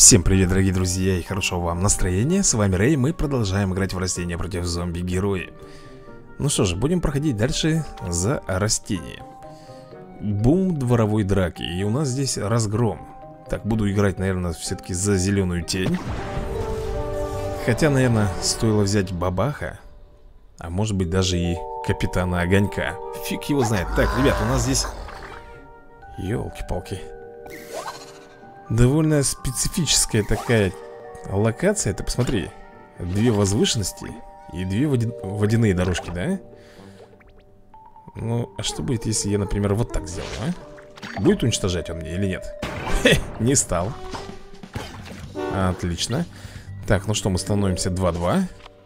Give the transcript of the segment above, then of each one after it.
Всем привет, дорогие друзья, и хорошего вам настроения. С вами Рэй, мы продолжаем играть в растения против зомби-герои. Ну что же, будем проходить дальше за растения. Бум дворовой драки, и у нас здесь разгром. Так, буду играть, наверное, все-таки за зеленую тень. Хотя, наверное, стоило взять бабаха. А может быть даже и капитана Огонька. Фиг его знает. Так, ребят, у нас здесь... Ёлки-палки. Довольно специфическая такая локация. Ты посмотри. Две возвышенности и две водяные дорожки, да? Ну, а что будет, если я, например, вот так сделаю, а? Будет уничтожать он мне или нет? Хе, не стал. Отлично. Так, ну что, мы становимся 2-2.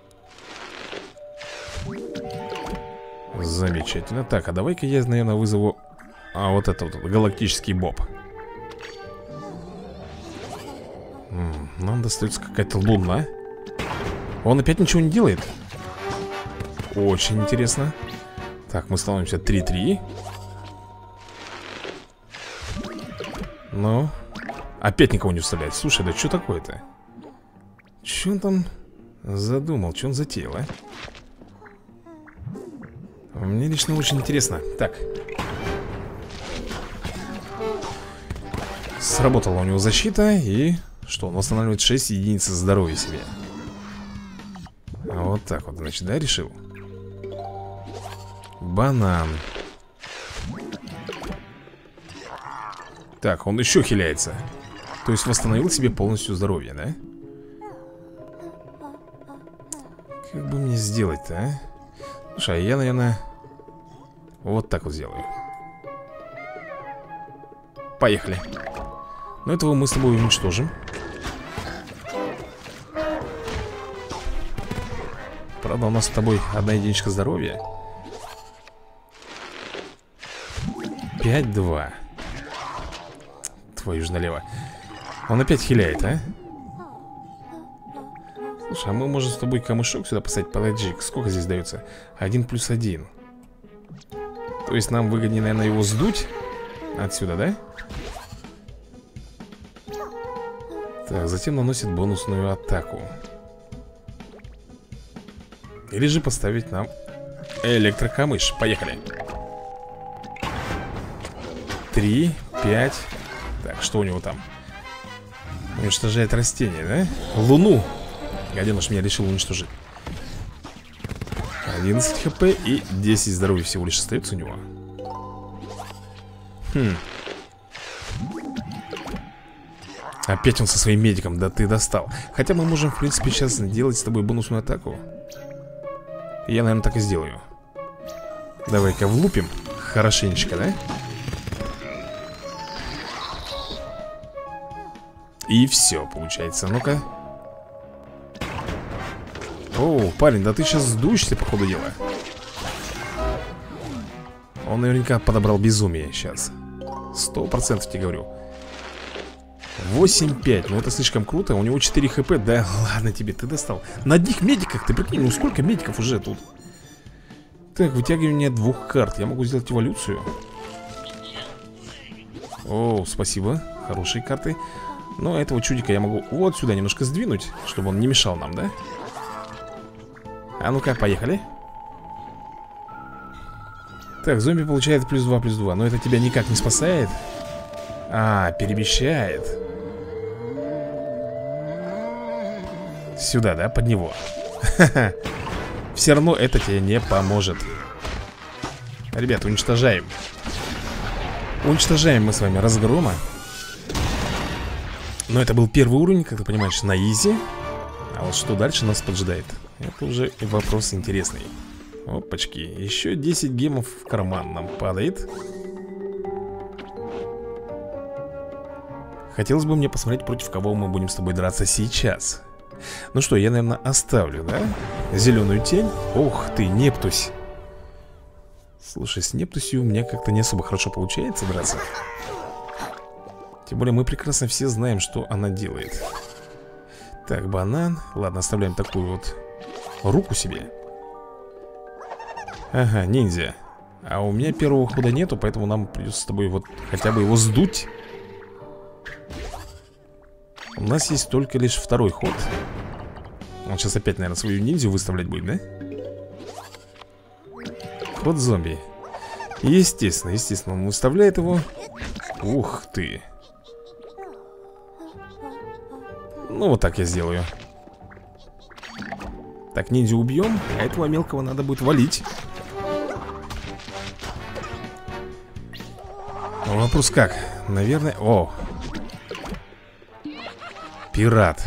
Замечательно. Так, а давай-ка я, наверное, вызову вот это вот, галактический боб. Нам достается какая-то луна. Он опять ничего не делает. Очень интересно. Так, мы становимся 3-3. Ну, опять никого не вставляет. Слушай, да что такое-то? Что он там задумал? Что он затеял, а? Мне лично очень интересно. Так. Сработала у него защита. И что, он восстанавливает 6 единиц здоровья себе. Вот так вот, значит, да, решил? Банан. Так, он еще хиляется. То есть восстановил себе полностью здоровье, да? Как бы мне сделать-то, а? Слушай, я, наверное, вот так вот сделаю. Поехали. Но этого мы с тобой уничтожим. Правда, у нас с тобой одна единичка здоровья. 5-2. Твою ж налево. Он опять хиляет, а? Слушай, а мы можем с тобой камышок сюда поставить. Подожди, сколько здесь дается? 1+1. То есть нам выгоднее, наверное, его сдуть отсюда, да? Так, затем наносит бонусную атаку. Или же поставить нам электрокамыш. Поехали. 3, 5. Так, что у него там? Уничтожает растение, да? Луну. Гаденыш меня решил уничтожить. 11 хп и 10 здоровья всего лишь остается у него. Опять он со своим медиком, да ты достал. Хотя мы можем, в принципе, сейчас сделать с тобой бонусную атаку. Я, наверное, так и сделаю. Давай-ка влупим хорошенечко, да? И все, получается. Ну-ка. О, парень, да ты сейчас сдуешься, по ходу дела. Он наверняка подобрал безумие сейчас. 100% тебе говорю. 8-5, ну это слишком круто. У него 4 хп, да ладно тебе, ты достал. На одних медиках, ты прикинь, ну сколько медиков уже тут. Так, вытягивание 2 карт. Я могу сделать эволюцию. О, спасибо, хорошие карты. Но этого чудика я могу вот сюда немножко сдвинуть, чтобы он не мешал нам, да? А ну-ка, поехали. Так, зомби получает +2/+2. Но это тебя никак не спасает. А, перемещает. Сюда, да, под него. Все равно это тебе не поможет. Ребята, уничтожаем. Уничтожаем мы с вами разгрома. Но это был первый уровень, как ты понимаешь, на изи. А вот что дальше нас поджидает? Это уже вопрос интересный. Опачки, еще 10 гемов в карман нам падает. Хотелось бы мне посмотреть, против кого мы будем с тобой драться сейчас. Ну что, я, наверное, оставлю, да? Зеленую тень. Ух ты, Нептусь. Слушай, с Нептусью у меня как-то не особо хорошо получается драться. Тем более мы прекрасно все знаем, что она делает. Так, банан. Ладно, оставляем такую вот руку себе. Ага, ниндзя. А у меня первого хода нету, поэтому нам придется с тобой вот хотя бы его сдуть. У нас есть только лишь второй ход. Он сейчас опять, наверное, свою ниндзю выставлять будет, да? Ход зомби. Естественно, он выставляет его. Ух ты. Ну, вот так я сделаю. Так, ниндзю убьем, а этого мелкого надо будет валить. Вопрос как? Наверное... О! Пират.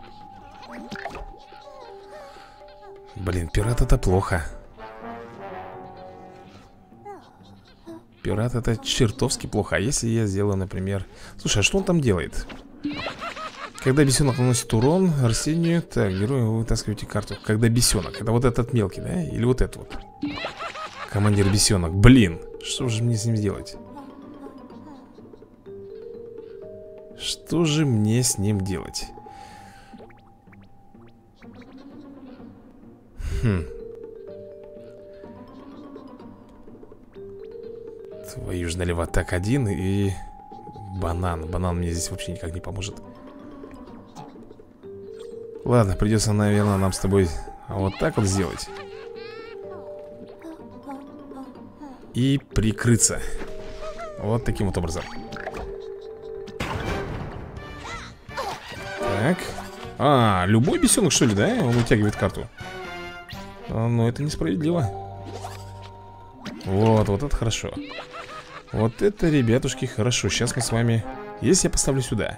Блин, пират это плохо. Пират это чертовски плохо. А если я сделаю, например... Слушай, а что он там делает? Когда бесенок наносит урон растению... Так, герою вы вытаскиваете карту. Когда бесенок, это вот этот мелкий, да? Или вот этот вот? Командир бесенок, блин. Что же мне с ним сделать? Что же мне с ним делать? Твою ж налево. Так, один и... Банан. Банан мне здесь вообще никак не поможет. Ладно, придется, наверное, нам с тобой вот так вот сделать. И прикрыться. Вот таким вот образом. Так. А, любой бесенок, что ли, да? Он вытягивает карту. Но это несправедливо. Вот это хорошо. Вот это, ребятушки, хорошо. Сейчас мы с вами... Если я поставлю сюда...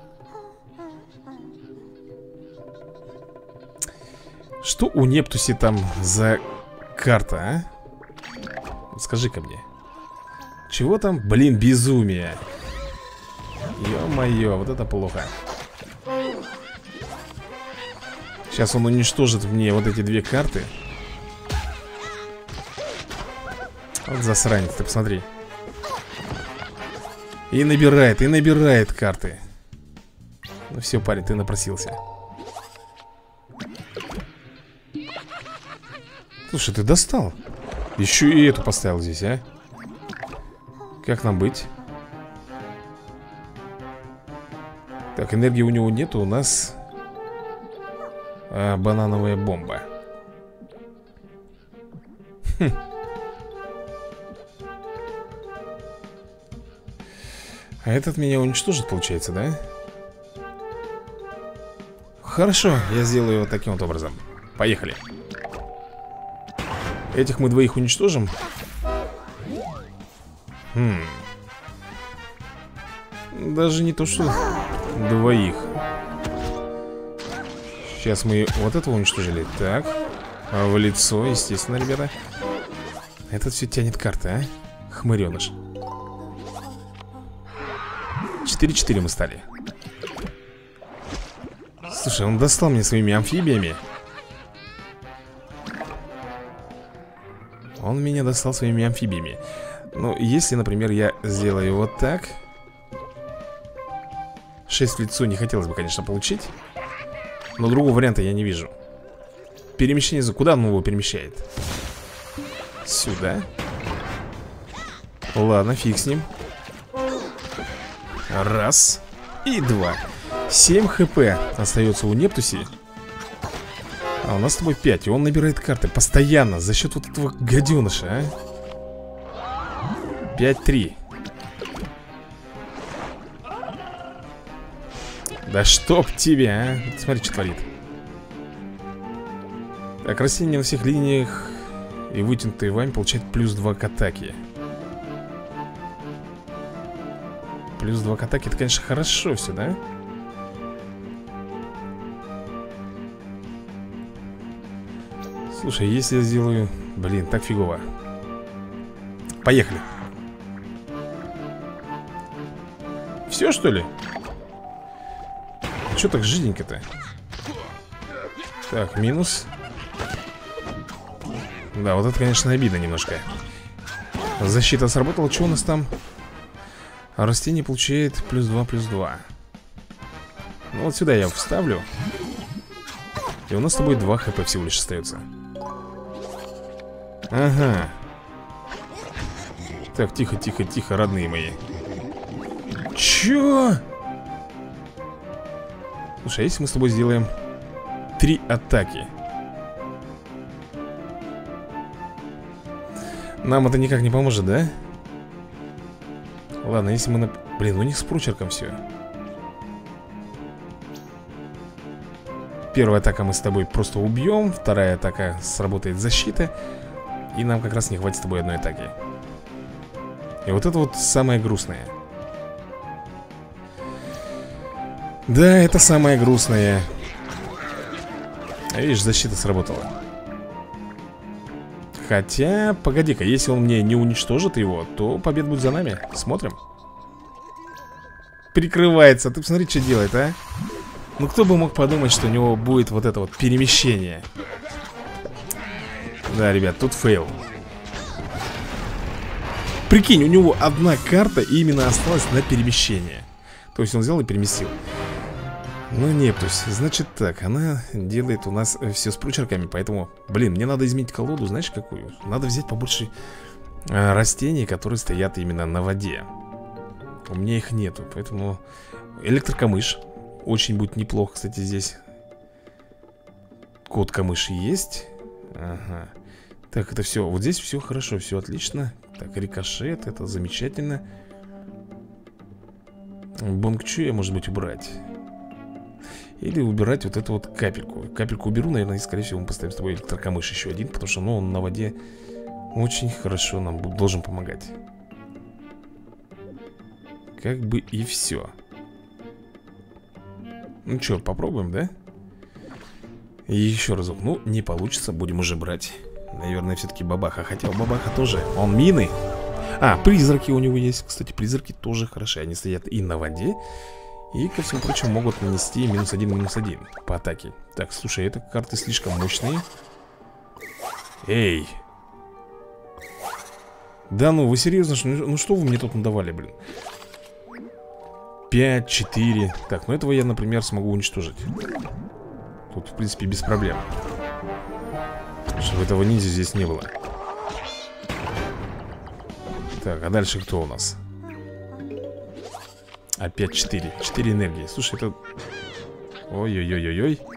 Что у Нептуси там за карта, а? Скажи-ка мне. Чего там? Блин, безумие. Ё-моё, вот это плохо. Сейчас он уничтожит мне вот эти две карты. Вот засранец, ты посмотри. И набирает карты. Ну все, парень, ты напросился. Слушай, ты достал. Еще и эту поставил здесь, а? Как нам быть? Так, энергии у него нету, у нас банановая бомба. А этот меня уничтожит, получается, да? Хорошо, я сделаю его таким вот образом. Поехали. Этих мы двоих уничтожим. Даже не то, что двоих. Сейчас мы вот этого уничтожили. Так, в лицо, естественно, ребята. Этот все тянет карты, а? Хмыреныш. 4-4 мы стали. Слушай, он достал мне своими амфибиями. Он меня достал своими амфибиями. Ну, если, например, я сделаю вот так. 6 в лицо не хотелось бы, конечно, получить. Но другого варианта я не вижу. Перемещение за... Куда он его перемещает? Сюда. Ладно, фиг с ним. Раз. И два. 7 хп остается у Нептуси. А у нас с тобой 5. И он набирает карты постоянно. За счет вот этого гаденыша, а? 5-3. Да чтоб тебя, а? Смотри, что творит. Так, растение на всех линиях и вытянутый вами получает плюс 2 к атаке. Плюс 2 к атаке, это, конечно, хорошо все, да? Слушай, если я сделаю... Блин, так фигово. Поехали. Все, что ли? Че так жиденько-то? Так, минус. Да, вот это, конечно, обидно немножко. Защита сработала. Что у нас там? Растение получает плюс 2, плюс 2. Ну вот сюда я вставлю. И у нас с тобой 2 хп всего лишь остается. Ага. Так, тихо, тихо, тихо, родные мои. Чё? Слушай, а если мы с тобой сделаем 3 атаки? Нам это никак не поможет, да? Ладно, если мы... Блин, у них с прочерком все. Первая атака мы с тобой просто убьем. Вторая атака сработает защита. И нам как раз не хватит с тобой одной атаки. И вот это вот самое грустное. Да, это самое грустное. А видишь, защита сработала. Хотя, погоди-ка, если он мне не уничтожит его, то победа будет за нами. Смотрим. Прикрывается. Ты посмотри, что делает, а? Ну, кто бы мог подумать, что у него будет вот это вот перемещение. Да, ребят, тут фейл. Прикинь, у него одна карта именно осталась на перемещение. То есть он взял и переместил. Ну, Нептус, значит так, она делает у нас все с прочерками. Поэтому, блин, мне надо изменить колоду, знаешь какую? Надо взять побольше растений, которые стоят именно на воде. У меня их нету, поэтому электрокамыш очень будет неплохо, кстати, здесь. Код камыш есть. Ага. Так, это все, вот здесь все хорошо, все отлично. Так, рикошет, это замечательно. Бонгчу я, может быть, убрать. Или убирать вот эту вот капельку. Капельку уберу, наверное, и, скорее всего, мы поставим с тобой электрокамыш еще один. Потому что, ну, он на воде очень хорошо нам должен помогать. Как бы и все. Ну что, попробуем, да? И еще разок. Ну, не получится, будем уже брать. Наверное, все-таки бабаха. Хотя у бабаха тоже. Он мины. А, призраки у него есть. Кстати, призраки тоже хороши. Они стоят и на воде. И, ко всему прочему, могут нанести -1/-1 по атаке. Так, слушай, это карты слишком мощные. Эй. Да ну, вы серьезно? Ну что вы мне тут надавали, блин? 5, 4. Так, ну этого я, например, смогу уничтожить. Тут, в принципе, без проблем. Чтобы этого ниндзя здесь не было. Так, а дальше кто у нас? Опять 4. 4 энергии. Слушай, это... Ой-ой-ой-ой-ой.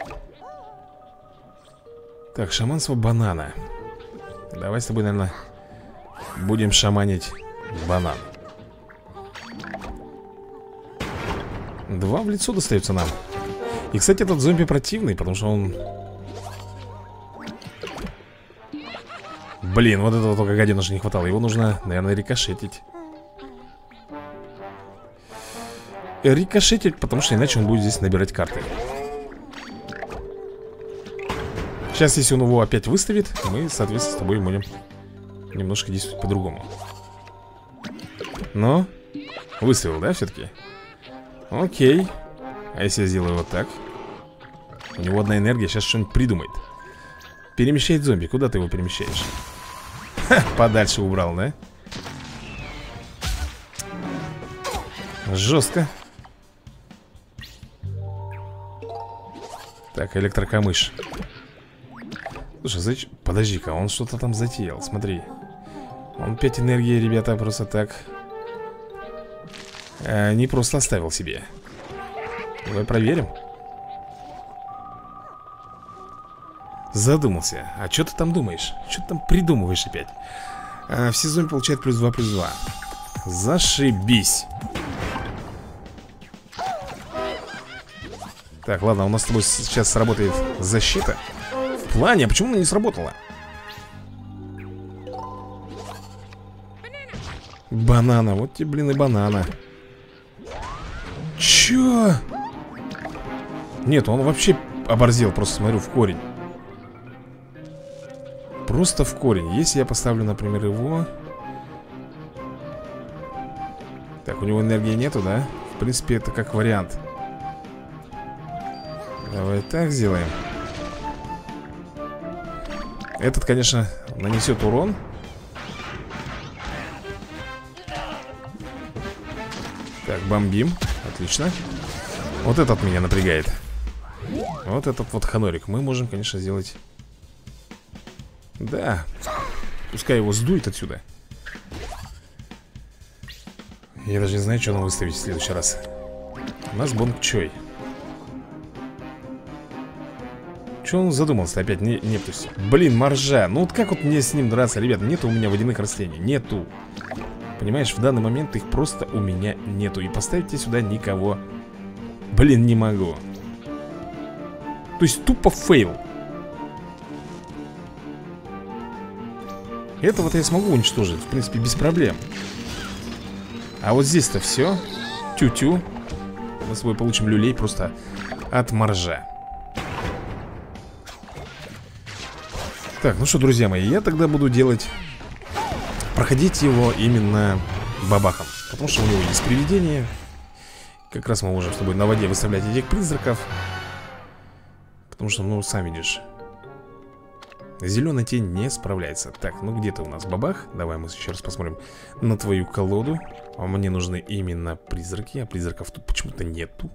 Так, шаманство банана. Давай с тобой, наверное, будем шаманить банан. 2 в лицо достается нам. И, кстати, этот зомби противный, потому что он... Блин, вот этого только гадина же не хватало. Его нужно, наверное, рикошетить. Рикошетить, потому что иначе он будет здесь набирать карты. Сейчас, если он его опять выставит, мы, соответственно, с тобой будем немножко действовать по-другому. Но выставил, да, все-таки? Окей. А если я сделаю вот так? У него одна энергия, сейчас что-нибудь придумает. Перемещает зомби, куда ты его перемещаешь? Ха, подальше убрал, да? Жестко. Так, электрокамыш. Слушай, зачем? Подожди-ка, он что-то там затеял, смотри. Он 5 энергии, ребята, просто так не просто оставил себе. Давай проверим. Задумался. А что ты там думаешь? Что ты там придумываешь опять? Все зомби получают +2/+2. Зашибись. Так, ладно, у нас с тобой сейчас сработает защита. В плане, а почему она не сработала? Банана, вот тебе, блин, и банана. Чё? Нет, он вообще оборзел, просто смотрю, в корень. Просто в корень. Если я поставлю, например, его... Так, у него энергии нету, да? В принципе, это как вариант. Давай так сделаем. Этот, конечно, нанесет урон. Так, бомбим. Отлично. Вот этот меня напрягает. Вот этот вот ханорик. Мы можем, конечно, сделать... Да. Пускай его сдует отсюда. Я даже не знаю, что нам выставить в следующий раз. У нас Бонгчой. Че он задумался опять? Нептусь. Блин, моржа. Ну вот как вот мне с ним драться, ребят? Нету у меня водяных растений. Нету. Понимаешь, в данный момент их просто у меня нету. И поставить я сюда никого, блин, не могу. То есть тупо фейл. Это-вот я смогу уничтожить, в принципе, без проблем. А вот здесь-то все. Тю-тю. Мы с собой получим люлей просто от моржа. Так, ну что, друзья мои, я тогда буду делать... Проходить его именно бабахом. Потому что у него есть привидение. Как раз мы можем с тобой на воде выставлять этих призраков. Потому что, ну, сам видишь, зеленая тень не справляется. Так, ну где ты у нас, бабах? Давай мы еще раз посмотрим на твою колоду. А мне нужны именно призраки. А призраков тут почему-то нету.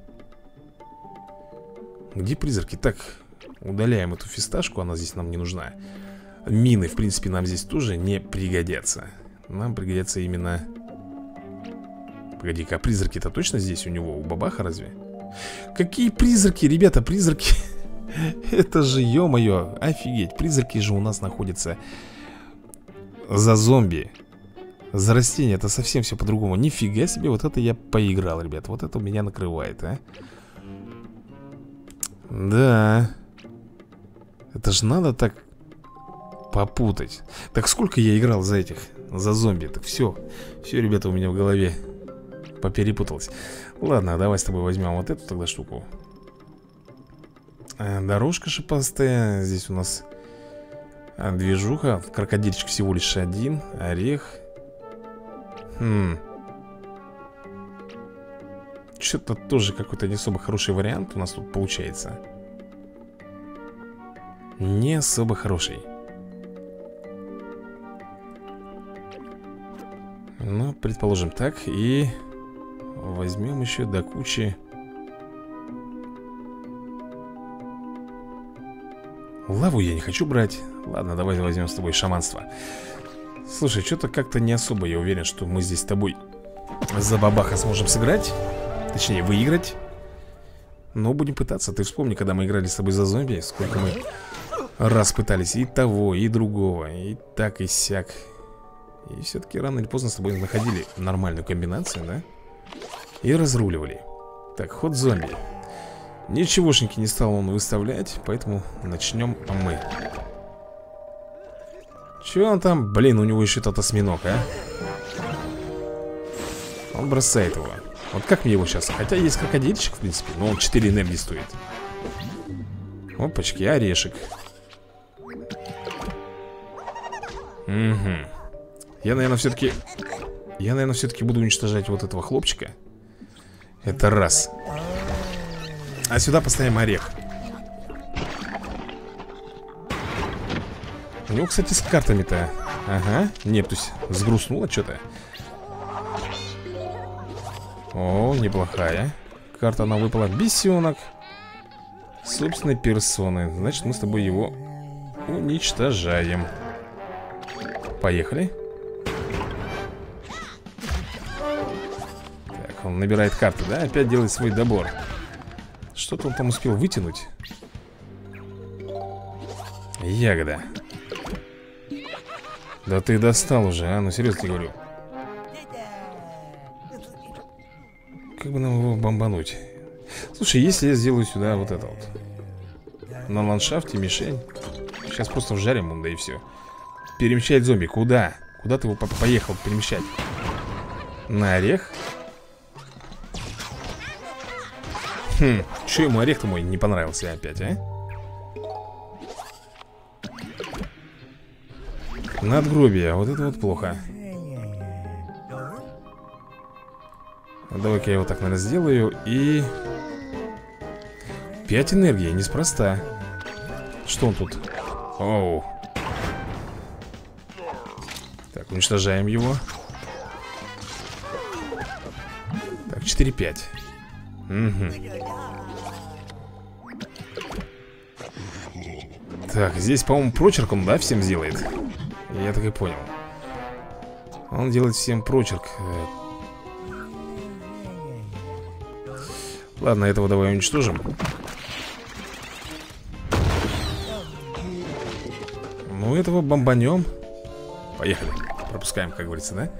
Где призраки? Так, удаляем эту фисташку, она здесь нам не нужна. Мины, в принципе, нам здесь тоже не пригодятся. Нам пригодятся именно... Погоди-ка, а призраки-то точно здесь у него, у бабаха разве? Какие призраки, ребята, призраки? Это же, ё-моё, офигеть. Призраки же у нас находятся за зомби. За растения, это совсем все по-другому. Нифига себе, вот это я поиграл, ребят. Вот это у меня накрывает, а. Да. Это ж надо так попутать. Так сколько я играл за этих, за зомби? Так все, ребята, у меня в голове поперепуталось. Ладно, давай с тобой возьмем вот эту тогда штуку. Дорожка шипастая. Здесь у нас движуха. Крокодильчик всего лишь один. Орех. Что-то тоже какой-то не особо хороший вариант у нас тут получается. Не особо хороший. Ну, предположим так. И возьмем еще до кучи. Лаву я не хочу брать. Ладно, давай возьмем с тобой шаманство. Слушай, что-то как-то не особо я уверен, что мы здесь с тобой за бабаха сможем сыграть. Точнее, выиграть. Но будем пытаться. Ты вспомни, когда мы играли с тобой за зомби, сколько мы раз пытались и того, и другого, и так, и сяк. И все-таки рано или поздно с тобой находили нормальную комбинацию, да? И разруливали. Так, ход зомби. Ничегошеньки не стал он выставлять, поэтому начнем мы. Че он там? Блин, у него еще тот осьминог, а? Он бросает его. Вот как мне его сейчас? Хотя есть крокодильчик, в принципе, но он 4 энергии стоит. Опачки, орешек. Угу. Я, наверное, все-таки буду уничтожать вот этого хлопчика. Это раз. А сюда поставим орех. У него, кстати, с картами-то. Ага, Нептусь сгрустнула что-то. О, неплохая. Карта она выпала. Бесенок собственной персоны. Значит, мы с тобой его уничтожаем. Поехали. Так, он набирает карты, да? Опять делает свой добор. Что-то он там успел вытянуть. Ягода. Да ты достал уже, а? Ну серьезно тебе говорю. Как бы нам его бомбануть? Слушай, если я сделаю сюда вот это вот на ландшафте мишень. Сейчас просто вжарим он, да и все. Перемещать зомби, куда? Куда ты его поехал перемещать? На орех? Че ему орех-то мой не понравился опять, а? Надгробие, вот это вот плохо. Давай-ка я его так, наверное, сделаю. И 5 энергии, неспроста. Что он тут? Оу. Так, уничтожаем его. Так, 4-5. Угу. Так, здесь, по-моему, прочерк он, да, всем сделает. Я так и понял. Он делает всем прочерк. Ладно, этого давай уничтожим. Ну, этого бомбанем. Поехали. Пропускаем, как говорится, да?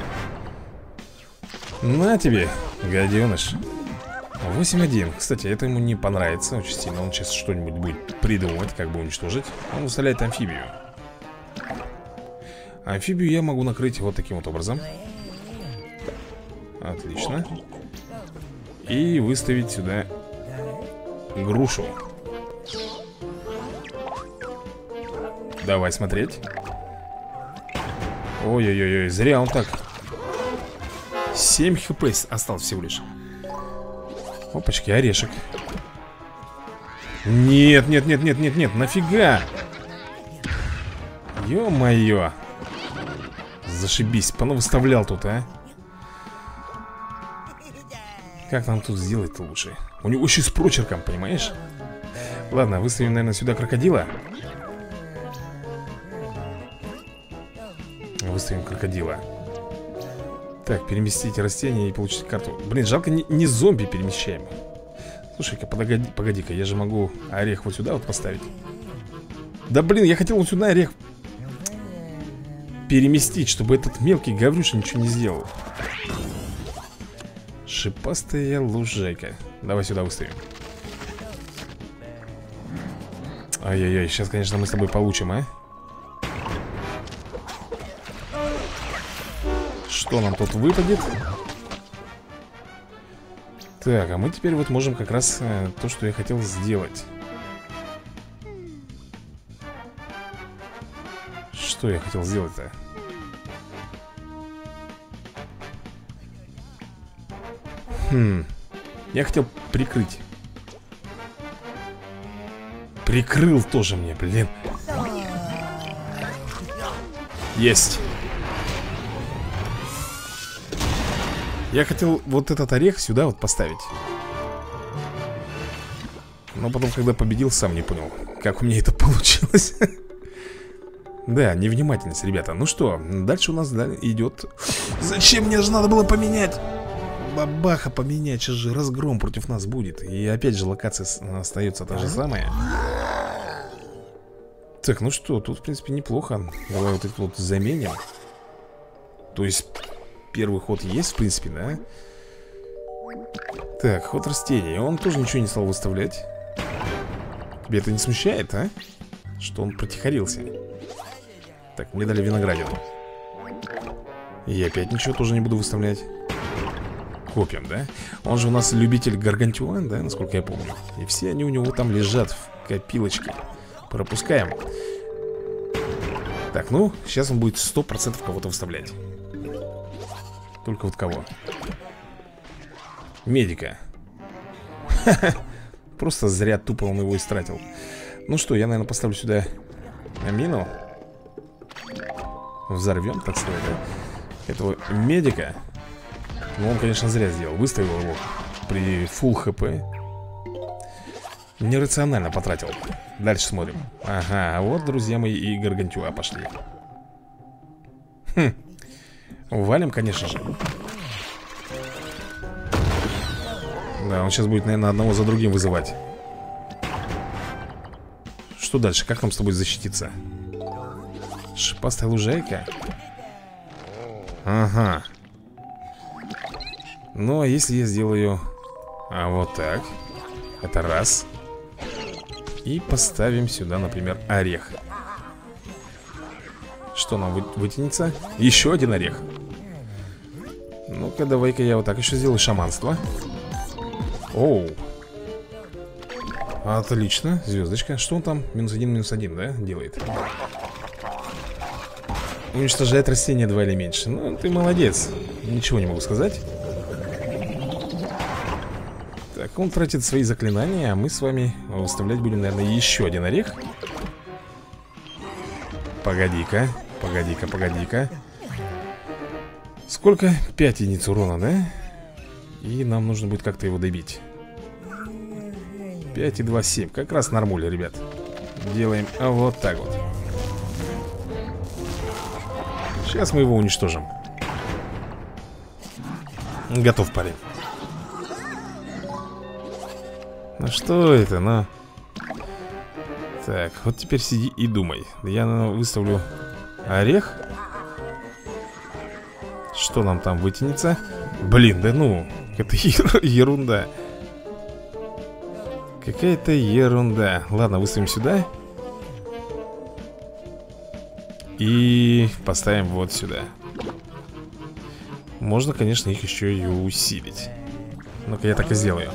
На тебе, гаденыш. 8-1. Кстати, это ему не понравится очень сильно. Он сейчас что-нибудь будет придумывать, как бы уничтожить. Он выставляет амфибию. Амфибию я могу накрыть вот таким вот образом. Отлично. И выставить сюда грушу. Давай смотреть. Ой-ой-ой, зря он так. 7 хп осталось всего лишь. Опачки, орешек. Нет, нет, нет, нет, нет, нет, нафига? Ё-моё. Зашибись, понавыставлял тут, а. Как нам тут сделать-то лучше? У него еще с прочерком, понимаешь? Ладно, выставим, наверное, сюда крокодила. Выставим крокодила. Так, переместить растение и получить карту. Блин, жалко, не зомби перемещаем. Слушай-ка, погоди-ка, я же могу орех вот сюда вот поставить. Да блин, я хотел вот сюда орех переместить, чтобы этот мелкий гаврюша ничего не сделал. Шипастая лужайка. Давай сюда выставим. Ай-яй-яй, сейчас, конечно, мы с тобой получим, а? Что нам тут выпадет? Так, а мы теперь вот можем как раз то, что я хотел сделать. Что я хотел сделать-то? Я хотел прикрыть. Прикрыл тоже мне, блин. Есть. Я хотел вот этот орех сюда вот поставить. Но потом, когда победил, сам не понял, как у меня это получилось. Да, невнимательность, ребята. Ну что, дальше у нас идет... Зачем мне же надо было поменять? Бабаха поменять, сейчас же разгром против нас будет. И опять же локация остается та же самая. Так, ну что, тут в принципе неплохо. Давай вот это вот заменим. То есть первый ход есть в принципе, да? Так, ход растений. Он тоже ничего не стал выставлять. Тебя это не смущает, а? Что он протихарился. Так, мне дали виноградину. И я опять ничего тоже не буду выставлять. Копим, да? Он же у нас любитель гаргантюан, да, насколько я помню. И все они у него там лежат в копилочке. Пропускаем. Так, ну, сейчас он будет 100% кого-то выставлять. Только вот кого? Медика. Просто зря тупо он его истратил. Ну что, я, наверное, поставлю сюда мину. Взорвем, так сказать, да? Этого медика. Ну, он, конечно, зря сделал. Выставил его при фулл хп. Нерационально потратил. Дальше смотрим. Ага, а вот, друзья мои, и гаргантюа пошли. Валим, конечно же. Да, он сейчас будет, наверное, одного за другим вызывать. Что дальше? Как нам с тобой защититься? Шипастая лужайка. Ага. Ну, а если я сделаю вот так? Это раз. И поставим сюда, например, орех. Что нам вытянется? Еще один орех. Ну-ка, давай-ка я вот так еще сделаю шаманство. Оу. Отлично, звездочка. Что он там? -1, да, делает? Уничтожает растение 2 или меньше. Ну, ты молодец. Ничего не могу сказать. Так, он тратит свои заклинания, а мы с вами выставлять будем, наверное, еще один орех. Погоди-ка, погоди-ка, погоди-ка. Сколько? 5 единиц урона, да? И нам нужно будет как-то его добить. 5 и 2, 7. Как раз нормуль, ребят. Делаем вот так вот. Сейчас мы его уничтожим. Готов, парень. Ну что это, ну? Так, вот теперь сиди и думай. Я выставлю орех. Что нам там вытянется? Блин, да ну, это ерунда. Какая-то ерунда. Ладно, выставим сюда. И поставим вот сюда. Можно, конечно, их еще и усилить. Ну-ка, я так и сделаю.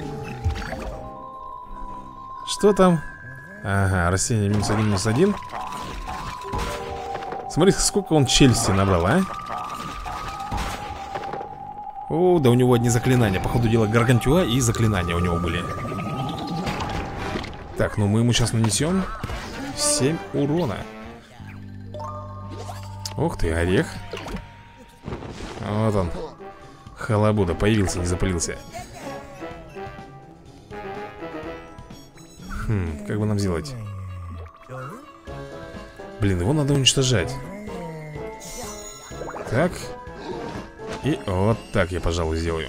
Что там? Ага, растение минус один. Смотри, сколько он челюсти набрал, а? О, да у него одни заклинания. Походу дела Гаргантюа и заклинания у него были. Так, ну мы ему сейчас нанесем 7 урона. Ух ты, орех. Вот он. Халабуда, появился, не запылился. Как бы нам сделать? Блин, его надо уничтожать. Так. И вот так я, пожалуй, сделаю.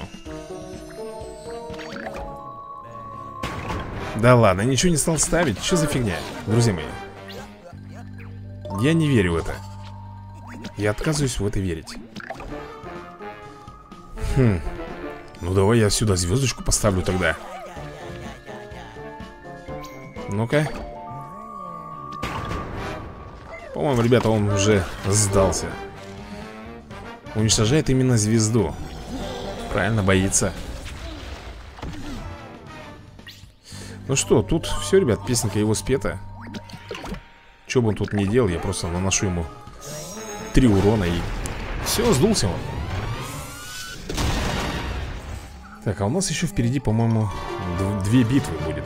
Да ладно, ничего не стал ставить. Что за фигня, друзья мои? Я не верю в это. Я отказываюсь в это верить. Ну давай я сюда звездочку поставлю тогда. Ну-ка. По-моему, ребята, он уже сдался. Уничтожает именно звезду. Правильно, боится. Ну что, тут все, ребят, песенка его спета. Что бы он тут ни делал, я просто наношу ему 3 урона и все, сдулся он. Так, а у нас еще впереди, по-моему, 2 битвы будет.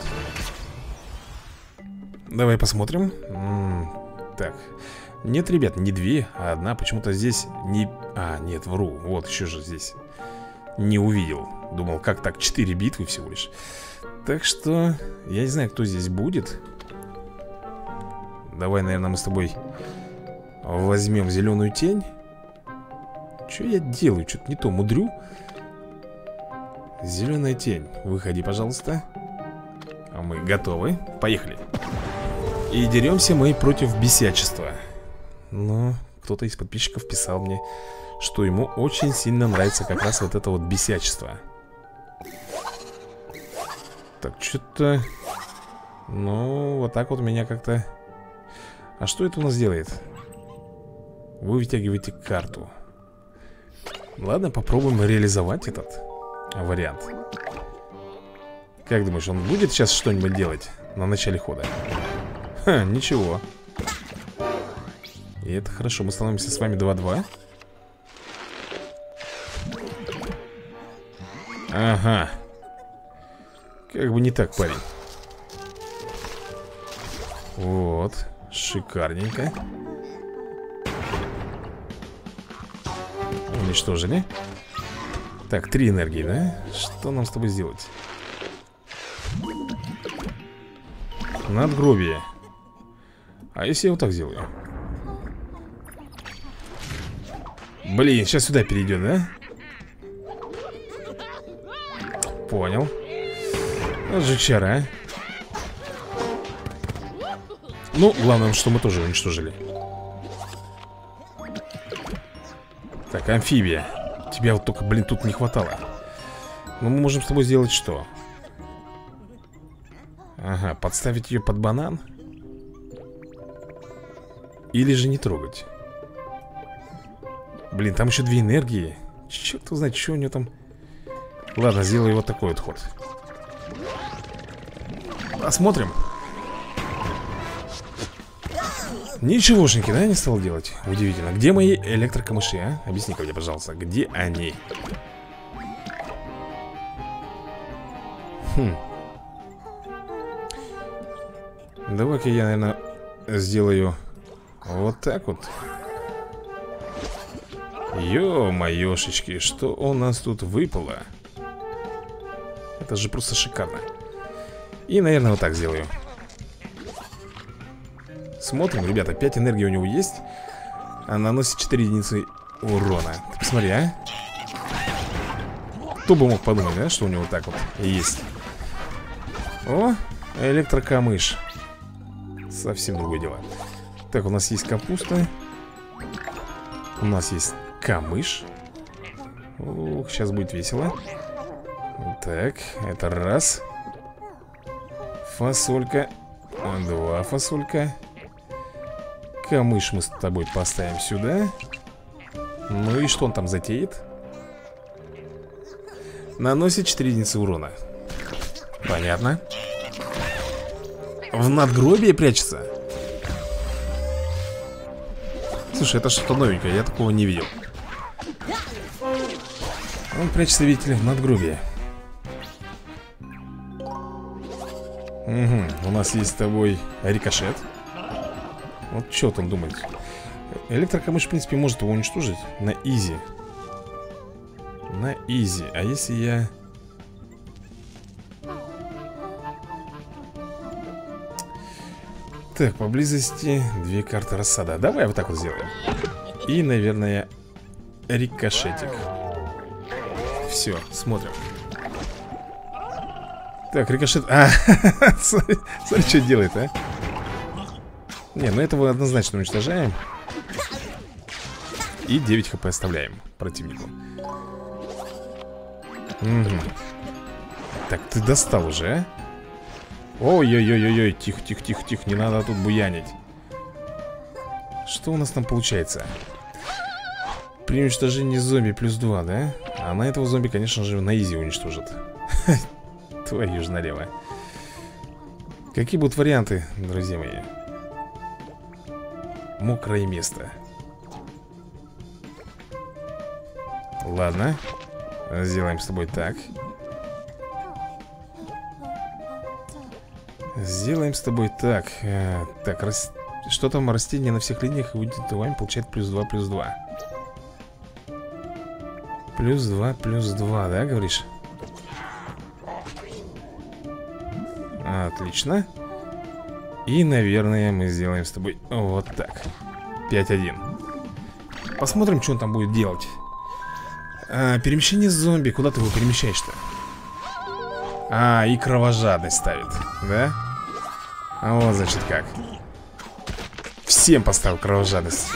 Давай посмотрим. Так. Нет, ребят, не 2, а 1. Почему-то здесь не... А, нет, вру. Вот, еще же здесь не увидел. Думал, как так, 4 битвы всего лишь. Так что, я не знаю, кто здесь будет. Давай, наверное, мы с тобой возьмем зеленую тень. Что я делаю? Что-то не то мудрю. Зеленая тень, выходи, пожалуйста. А мы готовы, поехали. И деремся мы против бесячества. Но кто-то из подписчиков писал мне, что ему очень сильно нравится как раз вот это вот бесячество. Так, что-то... Ну, вот так вот меня как-то... А что это у нас делает? Вы вытягиваете карту. Ладно, попробуем реализовать этот вариант. Как думаешь, он будет сейчас что-нибудь делать на начале хода? Ха, ничего. И это хорошо, мы становимся с вами 2-2. Ага. Как бы не так, парень. Вот, шикарненько. Уничтожили. Так, 3 энергии, да? Что нам с тобой сделать? Надгробие. А если я вот так сделаю? Блин, сейчас сюда перейдет, да? Понял. Вот же чара, а. Ну, главное, что мы тоже уничтожили. Так, амфибия. Тебя вот только, блин, тут не хватало. Но мы можем с тобой сделать что? Ага, подставить ее под банан? Или же не трогать? Блин, там еще 2 энергии. Черт его знает, что у нее там. Ладно, сделаю вот такой вот ход. Посмотрим. Ничегошеньки, да, не стал делать. Удивительно. Где мои электрокамыши, а? Объясни-ка мне, пожалуйста, где они? Давай-ка я, наверное, сделаю вот так вот. Ё-моёшечки, что у нас тут выпало? Это же просто шикарно. И, наверное, вот так сделаю. Смотрим, ребята, 5 энергии у него есть. А наносит 4 единицы урона. Ты посмотри, а. Кто бы мог подумать, да, что у него так вот есть. О, электрокамыш. совсем другое дело. Так, у нас есть капуста. У нас есть камыш. Ух, сейчас будет весело. Так, это раз. Фасолька. Два фасолька. Камыш мы с тобой поставим сюда. Ну и что он там затеет? Наносит 4 единицы урона. Понятно. В надгробие прячется. Слушай, это что-то новенькое, я такого не видел. Он прячется, видите ли, в надгробие. Угу, у нас есть с тобой рикошет. Вот что там думать. Электрокамыш, в принципе, может его уничтожить на изи. На изи. А если я... Так, поблизости 2 карты рассада. Давай вот так вот сделаем. И, наверное, рикошетик. Все, смотрим. Так, рикошет... смотри, что делает, а. Не, ну этого однозначно уничтожаем. И 9 хп оставляем противнику. Угу. Так, ты достал уже, а? Ой-ой-ой-ой, тихо-тихо-тихо-тихо, не надо тут буянить. Что у нас там получается? При уничтожении зомби +2, да? А на этого зомби, конечно же, на изи уничтожит. Твою ж налево. Какие будут варианты, друзья мои? Мокрое место. Ладно. Сделаем с тобой так. Сделаем с тобой так. Так, что там растение на всех линиях и будет вами получает +2, +2. +2, +2, да, говоришь? Отлично. И, наверное, мы сделаем с тобой вот так. 5-1. Посмотрим, что он там будет делать. Перемещение зомби. Куда ты его перемещаешь-то? И кровожадность ставит, да? А вот, значит, как. Всем поставил кровожадность.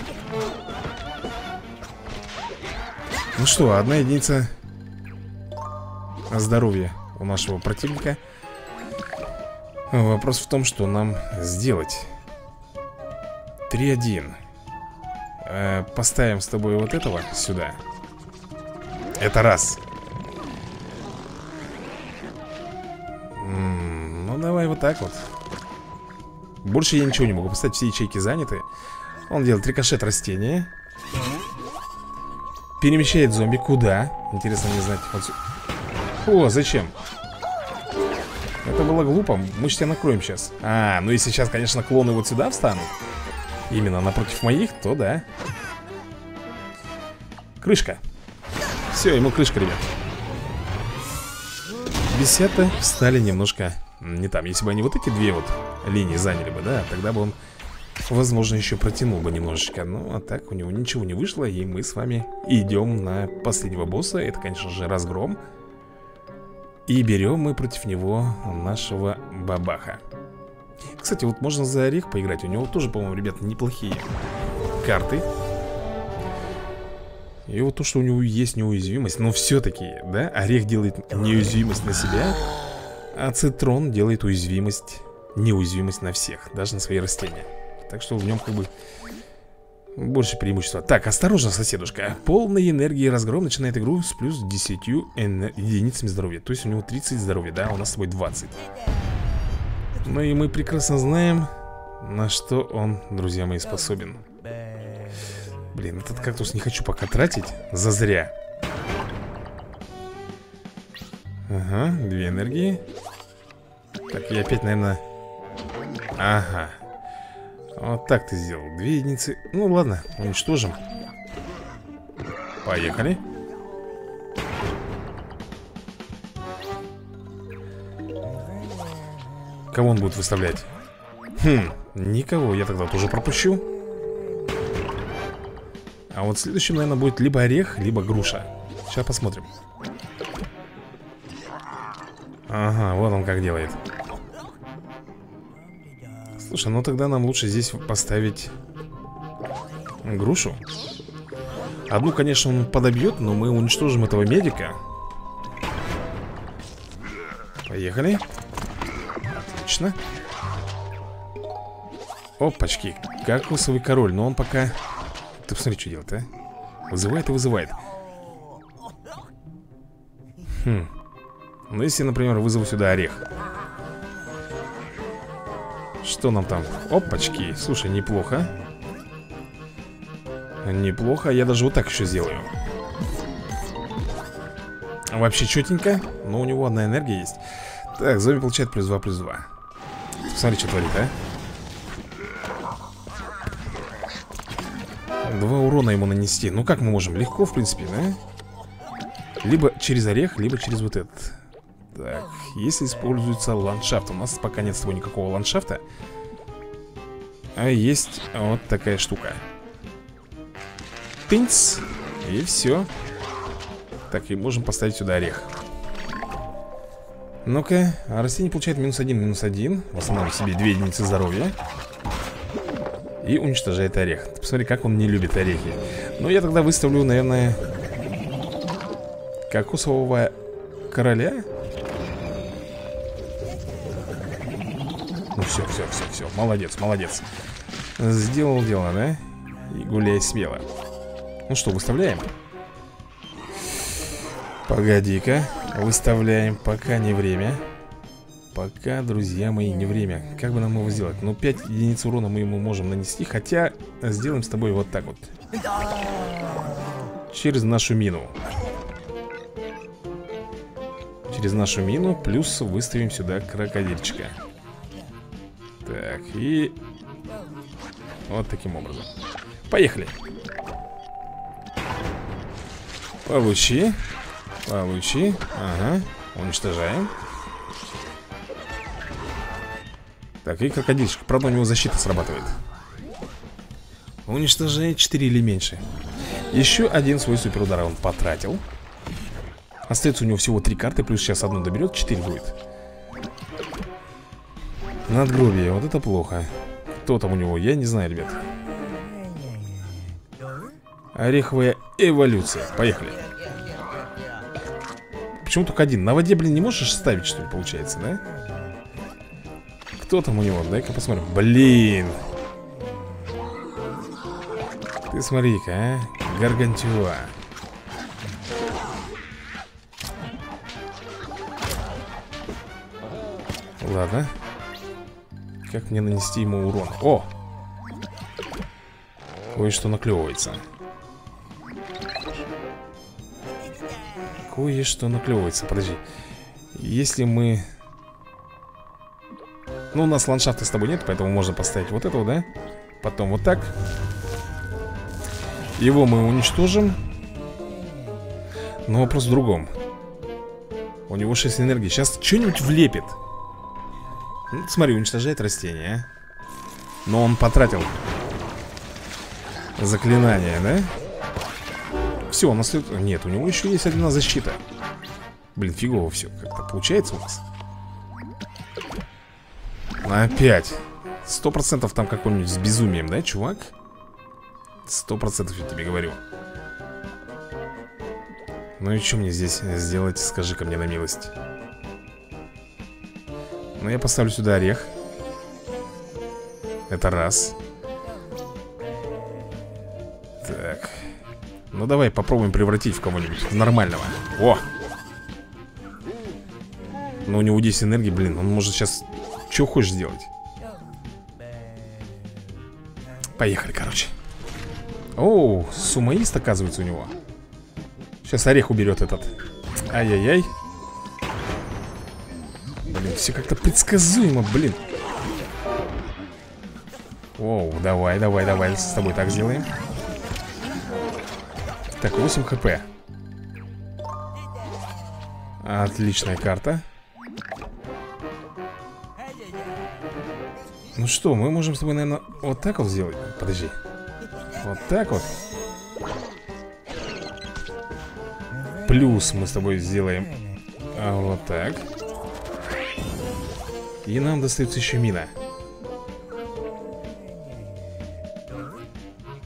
Ну что, 1 единица здоровья у нашего противника. Вопрос в том, что нам сделать. 3-1. Поставим с тобой вот этого сюда. Это раз. Ну давай вот так вот. Больше я ничего не могу поставить, все ячейки заняты. Он делает рикошет растения. Перемещает зомби куда? Интересно мне знать. О, зачем? Это было глупо, мы же тебя накроем сейчас. Ну если сейчас, конечно, клоны вот сюда встанут, именно напротив моих, то да. Крышка. Все, ему крышка, ребят. Бесята встали немножко не там. Если бы они вот эти 2 вот линии заняли бы, да, тогда бы он, возможно, еще протянул бы немножечко. Ну, а так у него ничего не вышло. И мы с вами идем на последнего босса. Это, конечно же, разгром. И берем мы против него нашего бабаха. Кстати, вот можно за орех поиграть. У него тоже, по-моему, ребята, неплохие карты. И вот то, что у него есть неуязвимость. Но все-таки, да, орех делает неуязвимость на себя, а цитрон делает неуязвимость на всех, даже на свои растения. Так что в нем как бы больше преимущества. Так, осторожно, соседушка. Полной энергии разгром начинает игру с плюс 10 единицами здоровья. То есть у него 30 здоровья, да, у нас с тобой 20. Ну и мы прекрасно знаем, на что он, друзья мои, способен. Блин, этот кактус не хочу пока тратить. Зазря. Ага, 2 энергии. Так, я опять, наверное... Ага. Вот так ты сделал. 2 единицы. Ну ладно, уничтожим. Поехали. Кого он будет выставлять? Никого. Я тогда тоже пропущу. А вот следующим, наверное, будет либо орех, либо груша. Сейчас посмотрим. Ага, вот он как делает. Слушай, ну тогда нам лучше здесь поставить грушу. Одну, конечно, он подобьет, но мы уничтожим этого медика. Поехали. Отлично. Опачки, кокосовый король. Но он пока... Ты посмотри, что делает, а? Вызывает и вызывает. Ну, если, например, вызову сюда орех. Что нам там? Опачки, слушай, неплохо. Неплохо, я даже вот так еще сделаю. Вообще четенько. Но у него одна энергия есть. Так, зомби получает +2, +2. Посмотри, что творит, а. 2 урона ему нанести. Ну как мы можем? Легко, в принципе, да? Либо через орех, либо через вот этот. Так, если используется ландшафт. У нас пока нет с тобой никакого ландшафта. А есть вот такая штука. Тынц. И все. Так, и можем поставить сюда орех. Ну-ка, растение получает -1, -1. Восстанавливает себе 2 единицы здоровья. И уничтожает орех. Ты посмотри, как он не любит орехи. Ну, я тогда выставлю, наверное, кокосового короля. Ну, все, молодец, молодец. Сделал дело, да? И гуляй смело. Ну что, выставляем? Погоди-ка, выставляем, пока не время. Пока, друзья мои, не время. Как бы нам его сделать? Ну, 5 единиц урона мы ему можем нанести. Хотя, сделаем с тобой вот так вот. Через нашу мину. Через нашу мину. Плюс выставим сюда крокодильчика. Так, и... Вот таким образом. Поехали. Получи. Получи. Ага. Уничтожаем. Так, и крокодильчик. Правда, у него защита срабатывает. Уничтожает 4 или меньше. Еще один свой суперудар он потратил. Остается у него всего 3 карты. Плюс сейчас одну доберет, 4 будет. Надгробие, вот это плохо. Кто там у него, я не знаю, ребят. Ореховая эволюция. Поехали. Почему только один? На воде, блин, не можешь ставить, что ли, получается, да? Кто там у него? Дай-ка посмотрим. Блин. Ты смотри-ка, а. Гаргантюа. Ладно. Как мне нанести ему урон? О! Кое-что наклевывается. Кое-что наклевывается. Подожди. Если мы... Ну, у нас ландшафта с тобой нет, поэтому можно поставить вот этого, да? Потом вот так. Его мы уничтожим. Но вопрос в другом. У него 6 энергии. Сейчас что-нибудь влепит. Ну, смотри, уничтожает растение, а? Но он потратил заклинание, да? Все, у нас... Нет, у него еще есть одна защита. Блин, фигово все как-то получается у нас. Опять 100% там какой-нибудь с безумием, да, чувак? 100% я тебе говорю. Ну и что мне здесь сделать, скажи-ка мне на милость. Ну я поставлю сюда орех. Это раз. Так. Ну давай попробуем превратить в кого-нибудь нормального. О! Но у него 10 энергии, блин, он может сейчас что хочешь сделать. Поехали, короче. О, сумоист, оказывается, у него. Сейчас орех уберет этот. Ай-яй-яй. Блин, все как-то предсказуемо, блин. Оу, давай, давай, давай. С тобой так сделаем. Так, 8 хп. Отличная карта. Ну что, мы можем с тобой, наверное, вот так вот сделать. Подожди. Вот так вот. Плюс мы с тобой сделаем вот так. И нам достается еще мина.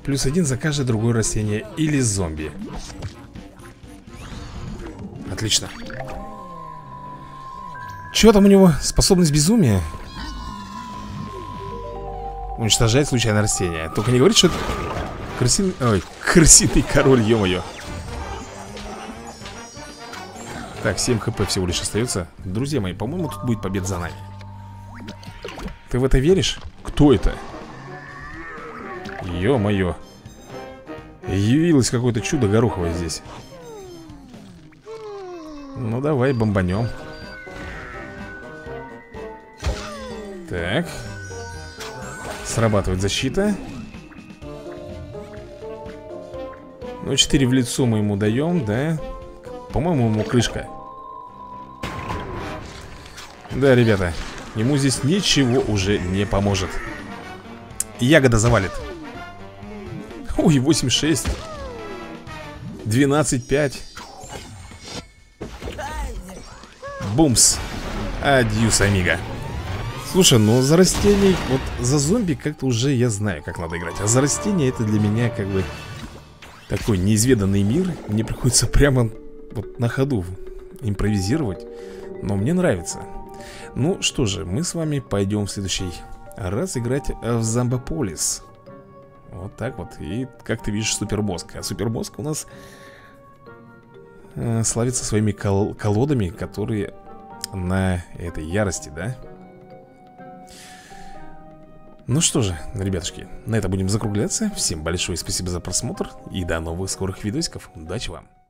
+1 за каждое другое растение или зомби. Отлично. Чё там у него? Способность безумия? Уничтожает случайное растение. Только не говорит, что это крысиный... Ой, крысиный король, ё-моё. Так, 7 хп всего лишь остается. Друзья мои, по-моему, тут будет победа за нами. Ты в это веришь? Кто это? Ё-моё. Явилось какое-то чудо гороховое здесь. Ну, давай бомбанем. Так. Срабатывает защита. Ну, 4 в лицо мы ему даем, да? По-моему, ему крышка. Да, ребята, ему здесь ничего уже не поможет. Ягода завалит. Ой, 8-6. 12-5. Бумс. Адьюс, амиго. Слушай, ну за растений, вот за зомби как-то уже я знаю, как надо играть. А за растения это для меня как бы такой неизведанный мир. Мне приходится прямо вот на ходу импровизировать. Но мне нравится. Ну что же, мы с вами пойдем в следующий раз играть в Зомбополис. Вот так вот. И как ты видишь, Супермозг. А Супермозг у нас славится своими колодами, которые на этой ярости, да? Ну что же, ребятушки, на этом будем закругляться. Всем большое спасибо за просмотр и до новых скорых видосиков. Удачи вам!